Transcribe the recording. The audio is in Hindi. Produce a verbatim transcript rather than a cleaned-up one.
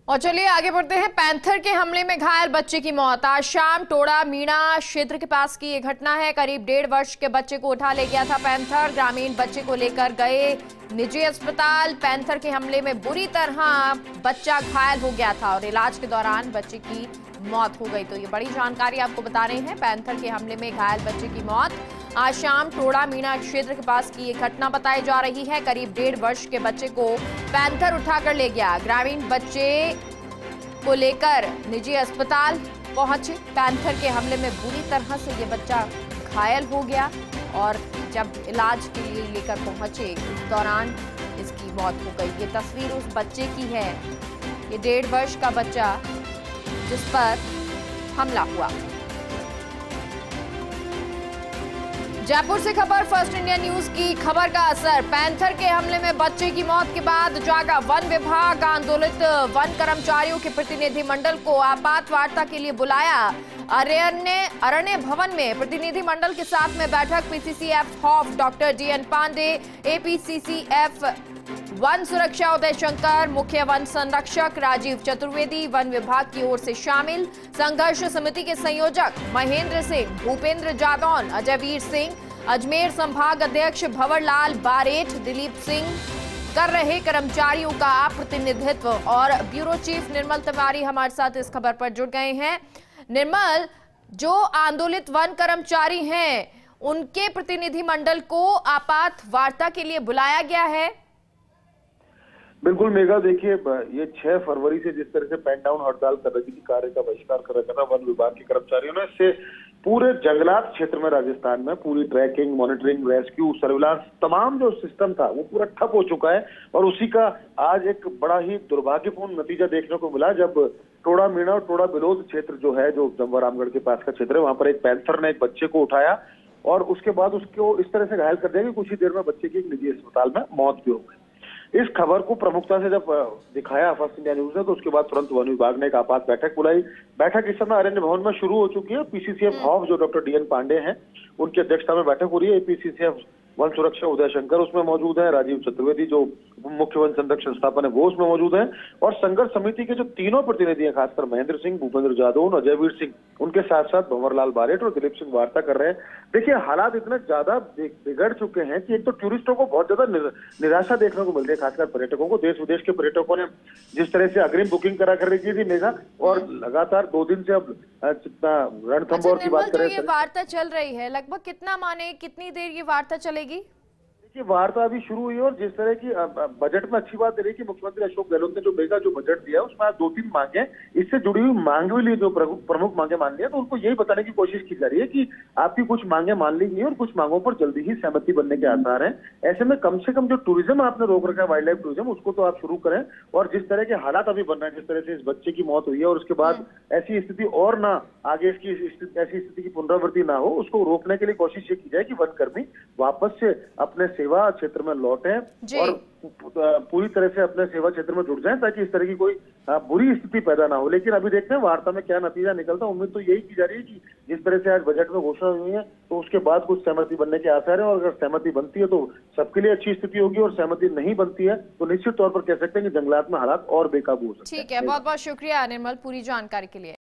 और चलिए आगे बढ़ते हैं। पैंथर के हमले में घायल बच्चे की मौत। आज शाम टोड़ा मीणा क्षेत्र के पास की ये घटना है। करीब डेढ़ वर्ष के बच्चे को उठा ले गया था पैंथर। ग्रामीण बच्चे को लेकर गए निजी अस्पताल। पैंथर के हमले में बुरी तरह बच्चा घायल हो गया था और इलाज के दौरान बच्चे की मौत हो गई। तो ये बड़ी जानकारी आपको बता रहे हैं। पैंथर के हमले में घायल बच्चे की मौत आज शाम टोड़ा मीणा क्षेत्र के पास की ये घटना बताई जा रही है। करीब डेढ़ वर्ष के बच्चे को पैंथर उठाकर ले गया। ग्रामीण बच्चे को लेकर निजी अस्पताल पहुंचे। पैंथर के हमले में बुरी तरह से ये बच्चा घायल हो गया और जब इलाज के लिए लेकर पहुंचे उस दौरान इसकी मौत हो गई। ये तस्वीर उस बच्चे की है, ये डेढ़ वर्ष का बच्चा जिस पर हमला हुआ। जयपुर से खबर फर्स्ट इंडिया न्यूज की। खबर का असर, पैंथर के हमले में बच्चे की मौत के बाद जागा वन विभाग। आंदोलित वन कर्मचारियों के प्रतिनिधि मंडल को आपात वार्ता के लिए बुलाया। अरण्य अरण्य भवन में प्रतिनिधि मंडल के साथ में बैठक। PCCF HoFF doctor D N Pandey, APCCF वन सुरक्षा उदय शंकर, मुख्य वन संरक्षक राजीव चतुर्वेदी वन विभाग की ओर से शामिल। संघर्ष समिति के संयोजक महेंद्र सिंह, भूपेंद्र जादौन, अजयवीर सिंह, अजमेर संभाग अध्यक्ष भंवरलाल बारेठ, दिलीप सिंह कर रहे कर्मचारियों का प्रतिनिधित्व। और ब्यूरो चीफ निर्मल तिवारी हमारे साथ इस खबर पर जुड़ गए हैं। निर्मल, जो आंदोलित वन कर्मचारी हैं उनके प्रतिनिधि मंडल को आपात वार्ता के लिए बुलाया गया है। बिल्कुल मेघा, देखिए ये छह फरवरी से जिस तरह से पेन डाउन हड़ताल कर रही थी, कार्य का बहिष्कार कर रखा था वन विभाग के कर्मचारियों ने, इससे पूरे जंगलात क्षेत्र में राजस्थान में पूरी ट्रैकिंग, मॉनिटरिंग, रेस्क्यू, सर्विलांस, तमाम जो सिस्टम था वो पूरा ठप हो चुका है। और उसी का आज एक बड़ा ही दुर्भाग्यपूर्ण नतीजा देखने को मिला जब टोड़ा मीणा और टोड़ा बिलोद क्षेत्र जो है, जो जम्वा रामगढ़ के पास का क्षेत्र है, वहां पर एक पैंथर ने एक बच्चे को उठाया और उसके बाद उसको इस तरह से घायल कर दिया कि कुछ ही देर में बच्चे की एक निजी अस्पताल में मौत भी हो गई। इस खबर को प्रमुखता से जब दिखाया फर्स्ट इंडिया न्यूज ने तो उसके बाद तुरंत वन विभाग ने एक आपात बैठक बुलाई। बैठक इस समय अरण्य भवन में शुरू हो चुकी है। पीसीसीएफ हॉफ जो डॉक्टर डी एन पांडे हैं उनकी अध्यक्षता में बैठक हो रही है। पीसीसीएफ वन सुरक्षा उदय शंकर उसमें मौजूद है, राजीव चतुर्वेदी जो मुख्य वन संरक्षण संस्थापन है वो उसमें मौजूद है, और संघर्ष समिति के जो तीनों प्रतिनिधि हैं, खासकर महेंद्र सिंह, भूपेंद्र जादौन, अजयवीर सिंह, उनके साथ साथ भंवरलाल बारेठ और दिलीप सिंह वार्ता कर रहे हैं। देखिए हालात इतने ज्यादा बिगड़ चुके हैं कि एक तो टूरिस्टों को बहुत ज्यादा निराशा देखने को मिल रही है, खासकर पर्यटकों को। देश विदेश के पर्यटकों ने जिस तरह से अग्रिम बुकिंग करा कर रखी थी मेघा, और लगातार दो दिन से अब जितना रणथंभौर की बात करें, ये वार्ता चल रही है लगभग कितना माने कितनी देर ये वार्ता चलेगी? ये वार्ता अभी शुरू हुई है और जिस तरह की बजट में अच्छी बात रही कि मुख्यमंत्री अशोक गहलोत ने जो मेगा जो बजट दिया उसमें दो तीन मांगे, इससे जुड़ी हुई मांग भी ली, जो प्रमुख मांगे मान ली है, तो उनको यही बताने की कोशिश की जा रही है कि आपकी कुछ मांगे मान ली गई और कुछ मांगों पर जल्दी ही सहमति बनने के आसार हैं। ऐसे में कम से कम जो टूरिज्म आपने रोक रखा है, वाइल्ड लाइफ टूरिज्म, उसको तो आप शुरू करें। और जिस तरह के हालात अभी बन रहे हैं, जिस तरह से इस बच्चे की मौत हुई है और उसके बाद ऐसी स्थिति और ना आगे इसकी ऐसी स्थिति की पुनरावृत्ति ना हो, उसको रोकने के लिए कोशिश ये की जाए कि वनकर्मी वापस से अपने सेवा क्षेत्र में लौटे और पूरी तरह से अपने सेवा क्षेत्र में जुट जाएं ताकि इस तरह की कोई बुरी स्थिति पैदा ना हो। लेकिन अभी देखते हैं वार्ता में क्या नतीजा निकलता है। उम्मीद तो यही की जा रही है कि जिस तरह से आज बजट में घोषणा हुई है तो उसके बाद कुछ सहमति बनने के आसार है, और अगर सहमति बनती है तो सबके लिए अच्छी स्थिति होगी, और सहमति नहीं बनती है तो निश्चित तौर पर कह सकते हैं कि जंगलात में हालात और बेकाबू हो सकते हैं। ठीक है, बहुत बहुत शुक्रिया निर्मल पूरी जानकारी के लिए।